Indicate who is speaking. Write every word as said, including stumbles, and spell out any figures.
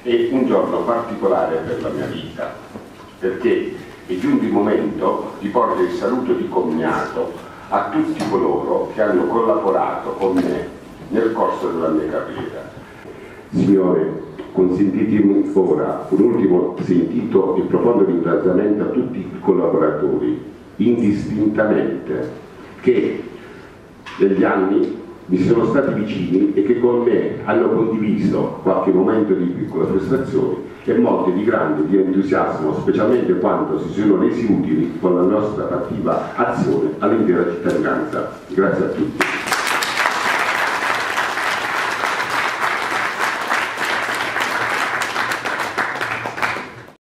Speaker 1: è un giorno particolare per la mia vita, perché è giunto il momento di porre il saluto di commiato a tutti coloro che hanno collaborato con me nel corso della mia carriera. Signore, consentitemi ora un ultimo sentito e profondo ringraziamento a tutti i collaboratori, indistintamente, che negli anni mi sono stati vicini e che con me hanno condiviso qualche momento di piccola frustrazione e molte di grande di entusiasmo, specialmente quando si sono resi utili con la nostra attiva azione all'intera cittadinanza. Grazie a tutti.